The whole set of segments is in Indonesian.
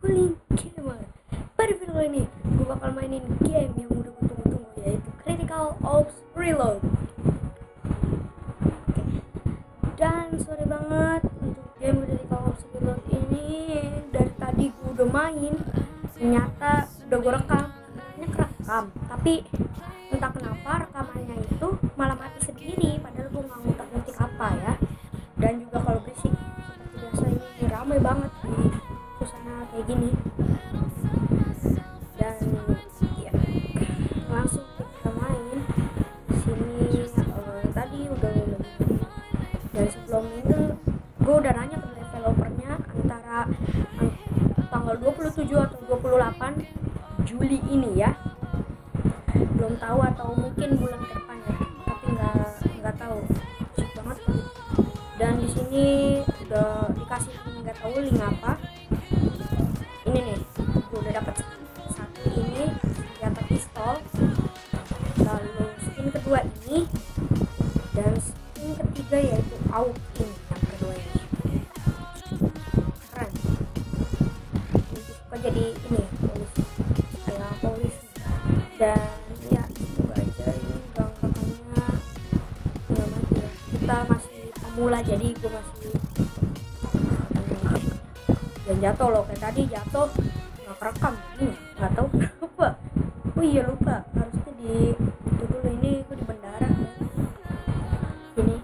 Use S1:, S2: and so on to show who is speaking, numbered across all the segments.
S1: Cooling Gamer. Pada video ini gue bakal mainin game yang udah gue tunggu-tunggu, yaitu Critical Ops Reload. Dan sorry banget untuk game Critical Ops Reload ini, dari tadi gue udah main, ternyata udah gue rekam, sebenarnya kerekam, tapi entah kenapa rekamannya itu malah mati sendiri, padahal gue nggak ngutak-ngutik apa ya. Dan juga kalau berisik seperti biasa, ini ramai banget di suasana kayak gini. Dan ya, langsung kita main sini. Tadi udah dari sebelum ini gue udah nanya ke developernya antara tanggal 27 atau 28 Juli ini ya, belum tahu, atau mungkin bulan ke depan ya, tapi nggak tahu banget. Dan di sini udah dikasih nggak tahu link apa. Ini nih, gue udah dapat satu ini senjata pistol, lalu skin kedua ini, dan skin ketiga yaitu AUG ini yang kedua ini. Keren. Suka jadi ini polisi, kayak polisi. Dan ya semoga aja ini gangguannya nggak mati ya. Kita masih pemula, jadi gue masih dan jatuh loh, kayak tadi jatuh nggak kerekam ini, nggak tahu kenapa. Oh iya, lupa, harusnya di itu dulu. Ini gue di bandara ya. Ini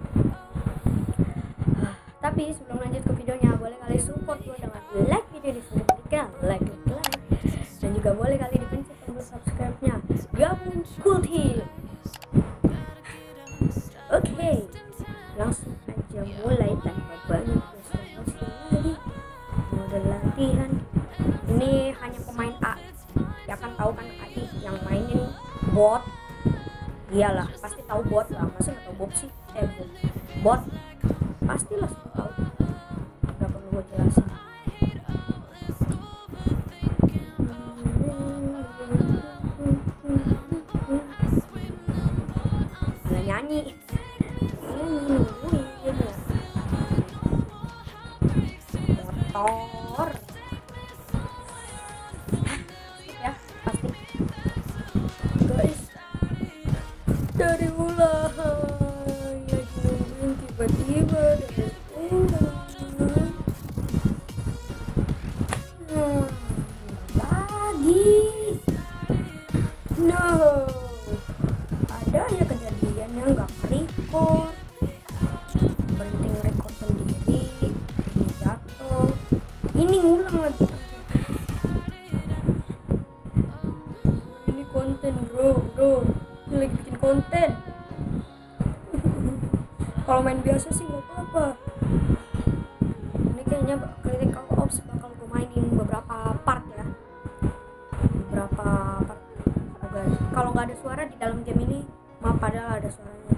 S1: tapi sebelum lanjut ke videonya, boleh kali support gue dengan like video di sini, berikan like, dan juga boleh kali dipencet tombol subscribe-nya. Gabung Cool Team. Oke, langsung aja mulai tanpa banyak basa-basi lagi. Udah latihan. Ini hanya pemain AI, ya kan, tahu kan AI yang mainin bot. Iyalah, pasti tahu bot lah, masa nggak tahu bot sih? Bot pastilah semua tahu, nggak perlu gue jelasin. Malah nyanyi. Motor ya pasti guys. Dari mulai ya jauhin, tiba-tiba dari lagi no, ada ya kejadian yang nggak record, berhenti record sendiri, ini jatuh, ini ngulang lagi. Ini konten bro, ini lagi bikin konten. Kalau main biasa sih nggak apa-apa. Ini kayaknya Critical Ops bakal gue mainin beberapa part ya, beberapa part. Kalau nggak ada suara di dalam game ini, maaf, padahal ada suaranya.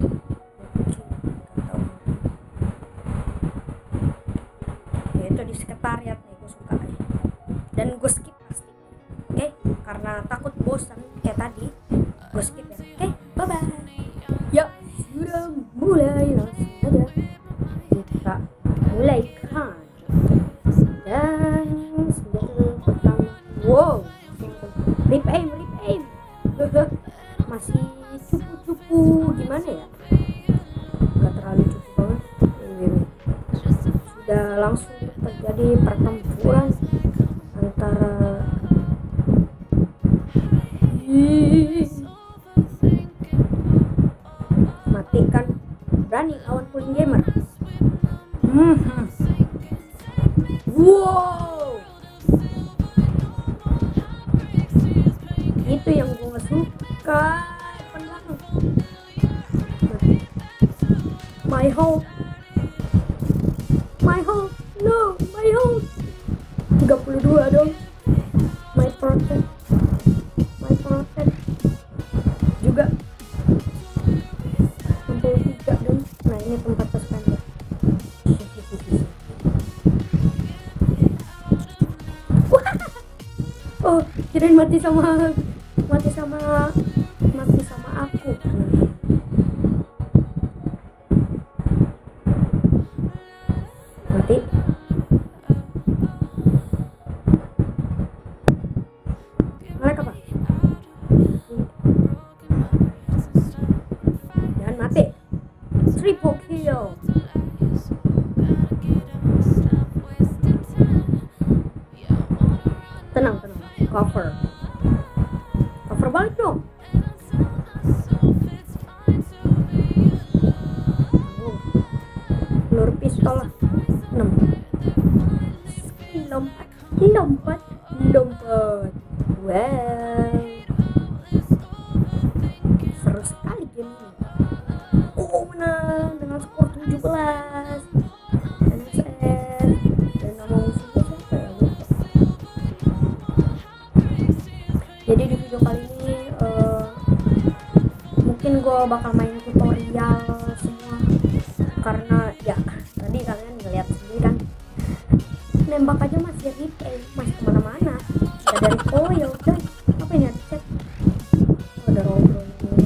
S1: Ya, itu di sekretariat nih, gue suka aja. Dan gue skip pasti, oke? Karena takut bosan kayak tadi, gue skip ya. Oke, bye bye. Ya, sudah mulai, langsung aja kita mulai kan. Dan senjata pertama, wow, rip aim masih cupu-cupu, gimana ya, nggak terlalu cupu banget. Sudah langsung terjadi pertempuran antara matikan, berani lawan Cooling Gamer. Wow, itu yang gue gak suka. My hope, no, my hope 32 dong. My protect juga 63 dong. Nah, ini tempat pasukannya. Oh, kirain mati sama aku. Mati. triple kill. Tenang, cover balik dong. Peluru pistol lah. 6 lompat. Wow, seru sekali game ini. Oh, menang dengan skor 17 NSS. Dan nama musuhnya siapa ya, lupa. Jadi di video kali ini mungkin gue bakal main tutorial semua, karena ya tadi kalian ngeliat sendiri kan, nembak aja masih replay, masih kemana-mana. Ada dari coil coy. Apa ini ada chat? Ada ngobrol.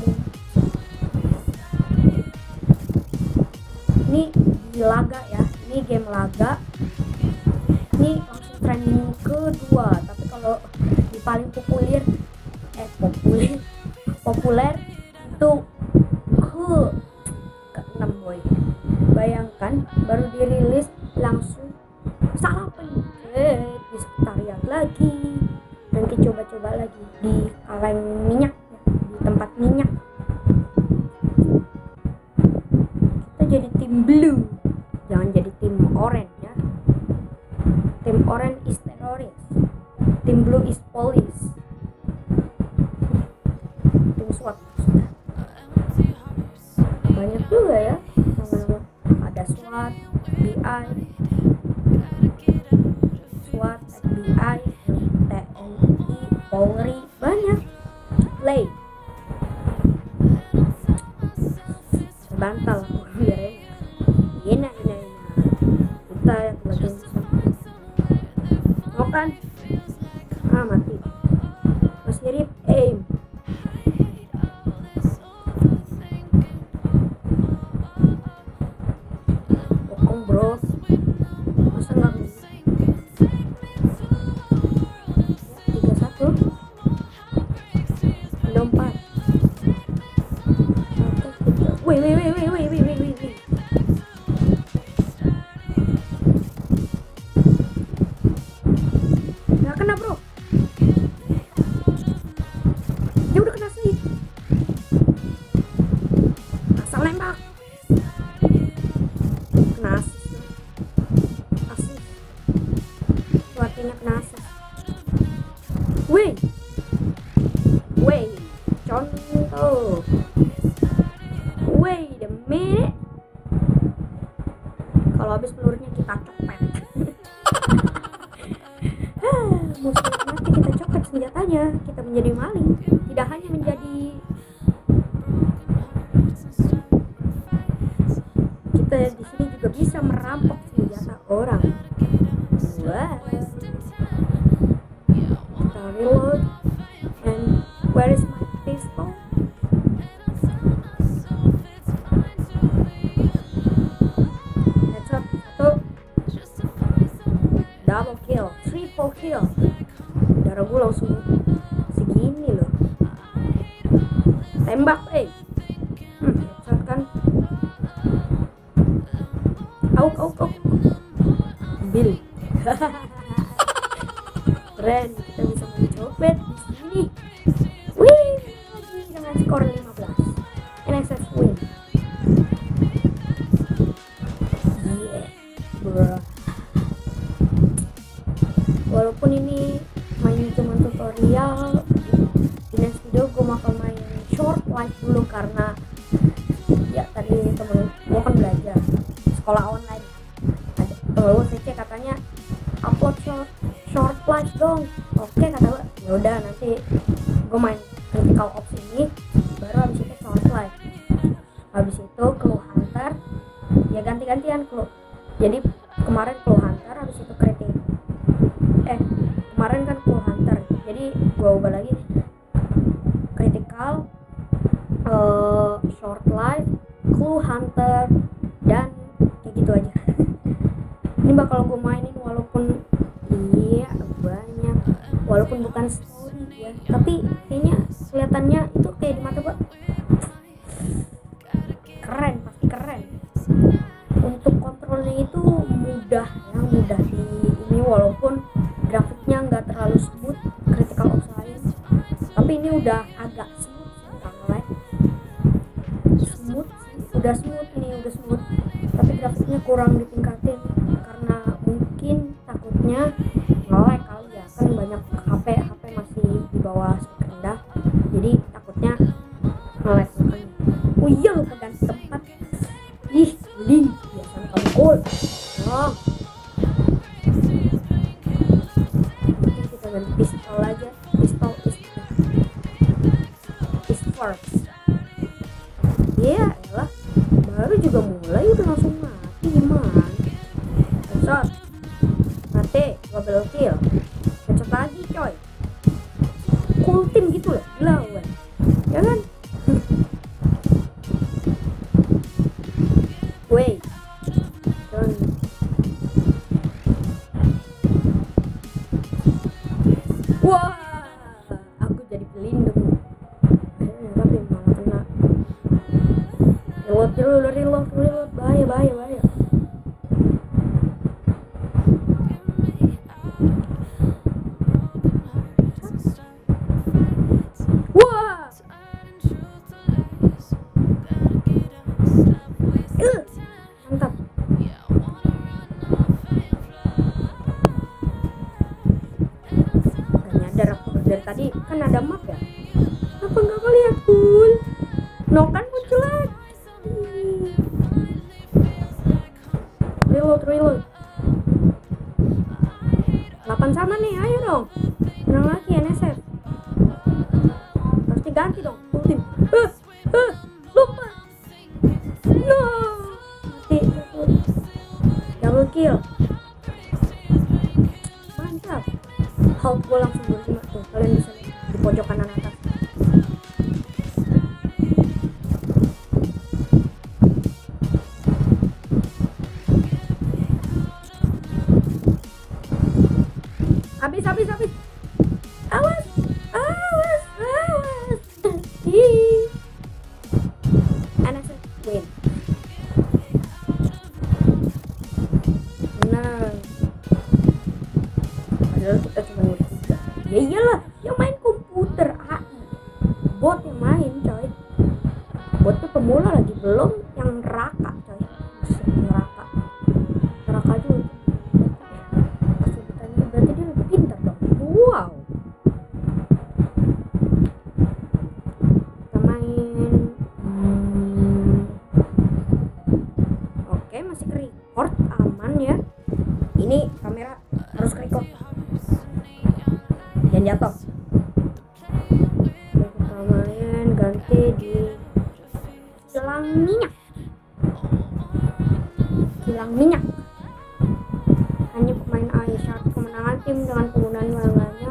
S1: Ini di laga ya, ini game laga. Ini langsung trending kedua, tapi kalau di paling populer itu ke-6 boy. Bayangkan baru dirilis langsung salah pencet, di sekretariat lagi, nanti coba-coba lagi di kaleng minyak ya, di tempat minyak. Kita jadi tim blue, jangan jadi tim orange ya. Tim orange is teroris, tim blue is police, tim SWAT. Banyak juga ya nama-nama, ada SWAT, FBI, FBI, TNI, Polri, banyak. Play bantal biar enak. Kita yang lagi mau kan mati, masih rip aim. Bokong bro, masa nggak bisa? 31 lompat. Wih. Nggak kena bro, dia udah kena sih. Asal nembak, kena asis. Suatinya kena asis. Wih, contoh. Wait a minute. Kalau habis pelurunya kita copet. Musuhnya mati, kita copet senjatanya. Kita menjadi maling. Tidak hanya menjadi, kita di sini juga bisa merampok senjata orang. Wow. Kita reload. And where is my pistol? Headshot 1, double kill, triple kill. Darah gue langsung segini loh. Tembak headshot kan. Auk ambil. Keren, kita bisa mencopet di sini. Wih, lagi dengan skor 15. NSS win. Yeah, bro. Walaupun ini main cuma tutorial, di next video gue bakal main short live dulu, karena ya tadi temen gue kan belajar sekolah online. Ada temen gue CC katanya upload short live dong. Oke kata gue, yaudah nanti gue main critical ops ini, baru habis itu short live. Habis itu clue hunter, ya ganti-gantian clue. Jadi kemarin clue hunter, habis itu kemarin kan clue hunter, jadi gue ubah lagi critical, short live, clue hunter, dan kayak gitu aja. Ini bakal gue mainin walaupun banyak, walaupun bukan story ya, tapi kayaknya kelihatannya itu kayak di mata gue keren, pasti keren. udah agak smooth sih, nggak nge-lag. Smooth sih, udah smooth ini, udah smooth. Tapi grafiknya kurang ditingkatin karena mungkin takutnya nge-lag kali ya, kan banyak HP masih di bawah spek rendah, jadi takutnya nge-lag makanya. Oh iya, lupa ganti tempat. Ih, Lin, biasanya kamu cool. Oh. Mungkin kita ganti pistol aja. Pistol is first. Iya, elah. Baru juga mulai udah langsung mati, gimana? Headshot. Mati, double kill. Headshot lagi, coy. Cool team gitu loh, gila gue. Ya kan? Wait. Wah, aku jadi pelindung. Tapi malah kena. Reload, bahaya. Wah, mantap. Gak nyadar aku dari tadi kan ada map ya. Kenapa nggak ngeliat Cool? No kan muncul lagi. Reload. 8 sama nih, ayo dong. Menang lagi NSF. Harus diganti dong, full team. Lupa. No. Mati. Double kill. Mantap. Halt gue langsung 25 tuh. Kalian bisa lihat di pojok kanan atas. Habis. Awas. Ih. NSF win. Menang. Padahal kita cuma bertiga. Ya iyalah, yang main komputer AI. Bot yang main, coy. Botnya pemula lagi, belum yang neraka, coy. Neraka juga. Kesulitannya berarti dia lebih pintar dong. Wow. Kita main. Oke, masih ke-record, aman ya. Ini kamera harus ke-record. Jangan jatuh. Kita main ganti di kilang minyak. Hanya pemain AI, syarat kemenangan tim dengan penggunaan wilayahnya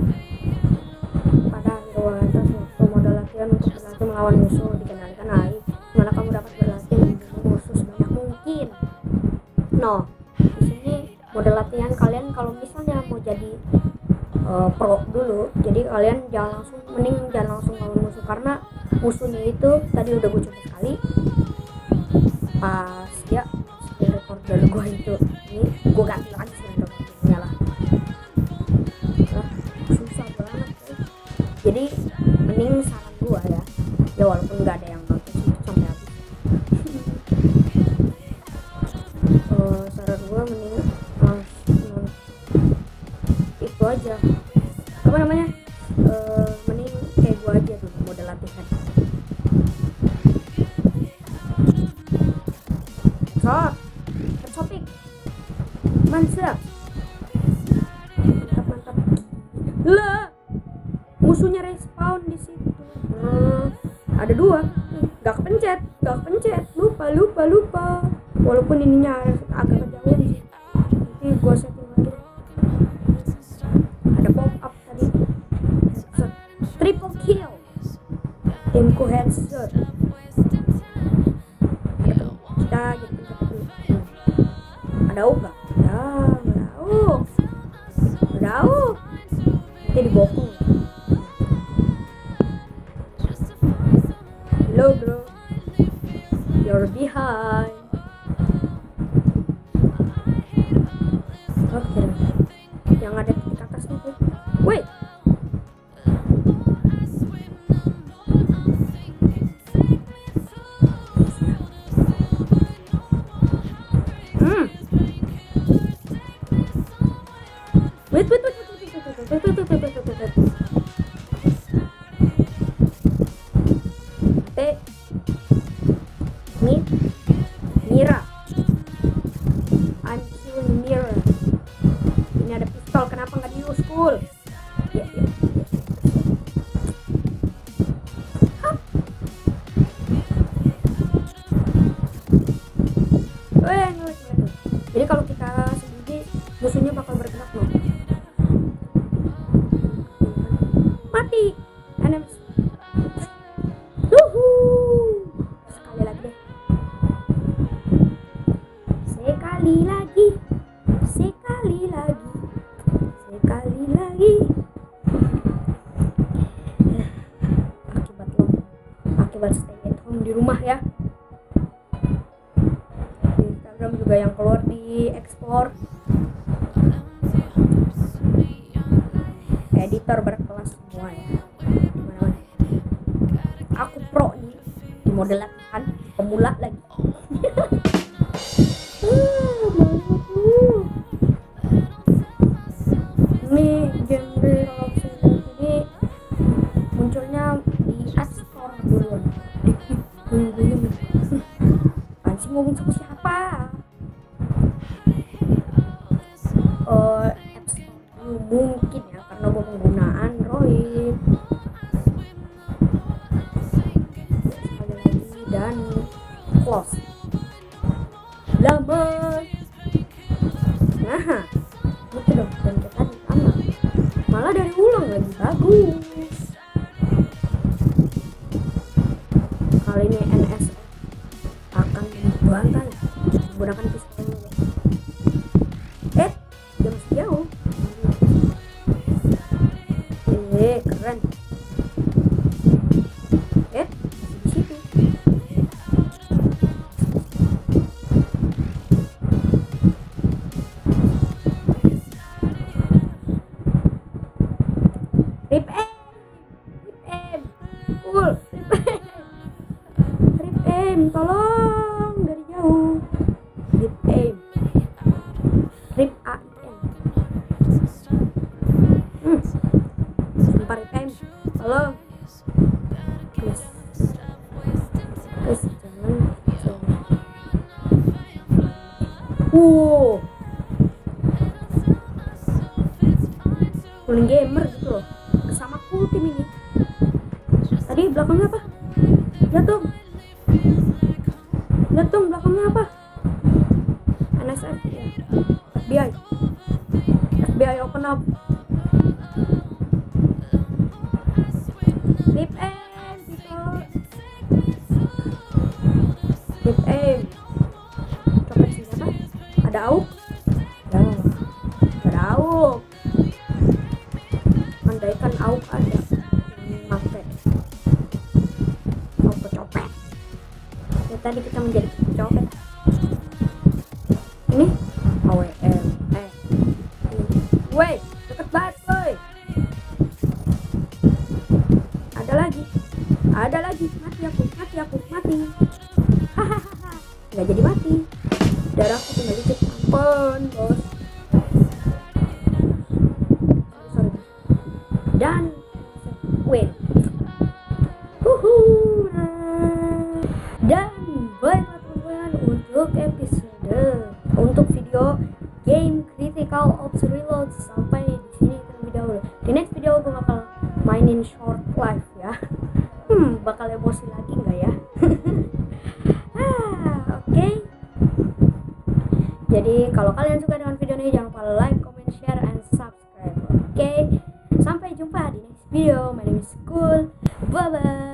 S1: pada hero atas waktu modal latihan untuk berlatih melawan musuh dikendalikan AI, dimana kamu dapat berlatih membunuh musuh sebanyak mungkin. No, di sini modal latihan kalian kalau misalnya mau jadi pro dulu, jadi kalian mending jangan langsung lawan musuh, karena musuhnya itu tadi udah gue coba sekali pas ya recorder gue itu. Ini gue ganti lagi sebenarnya lah. Susah banget sih. Jadi mending saran gue ya walaupun nggak ada yang nonton itu sampai habis. Saran gue mending itu aja, apa namanya, mending kayak gue aja tuh model latihan. Headshot mantap lah, musuhnya respawn di situ. Ada 2, gak kepencet, lupa walaupun ininya agak kejauhan sih, nanti gue setting lagi. Ada pop up tadi. Headshot. Triple kill, timku headshot. Kita jadi ada nggak? Ada nanti dibokong. Hello bro, you're behind. Oke, yang ada di atas nih tuh. Wait, Me, Mira. I'm killing Mira. Ini ada pistol, kenapa nggak di use cool? Ya, ya. Jadi kalau kita sembunyi, musuhnya bakal bergerak loh. Mati. Enemies. Sekali lagi deh. Sekali lagi. Sekali lagi. Sekali lagi. Akibat stay at home di rumah ya. Di Instagram juga yang keluar di explore. Editor berkelas semua ya. Dimana-mana. Aku pro nih di model latihan pemula lagi. Ini genre kalau ini munculnya di App Store dulu. Guyung-guyung. Anjing ngomong sama siapa? App Store mungkin ya, karena gue pengguna Android. Sekali lagi dan close. Lama. Nah, gitu dong, dan kita ditambah. Malah dari ulang lagi bagus. Kali ini NSF akan membuangkan menggunakan pistol. Dia masih jauh. Keren. Di situ. Rip aim, cool, rip aim, tolong dari jauh, rip aim, rip aim, sumpah rip aim, tolong, please, jangan, cooling gamer gitu loh. Sama cool tim ini. Tadi belakangnya apa? Lihat dong belakangnya apa? NSF ya. FBI open up. Rip aim people. Rip aim. Coba sini apa? Ada AUK? Ya, ada AUK. Andaikan AUK ada, pakai AUK copet. Ya, tadi kita menjadi copet. Ini AWM. Woi, deket banget, woi. Ada lagi. Mati aku. Hahaha. Nggak jadi mati. Darahku tinggal dikit. Ampun, bos. Sorry. Dan wait. Dan baiklah teman-teman, untuk video game Critical Ops Reload sampai di sini terlebih dahulu. Di next video gue bakal mainin short life ya. Bakal emosi lagi nggak ya? Oke. Jadi kalau kalian suka dengan video ini, jangan lupa like, comment, share, and subscribe. Oke. Sampai jumpa di next video. My name is Cool. Bye bye.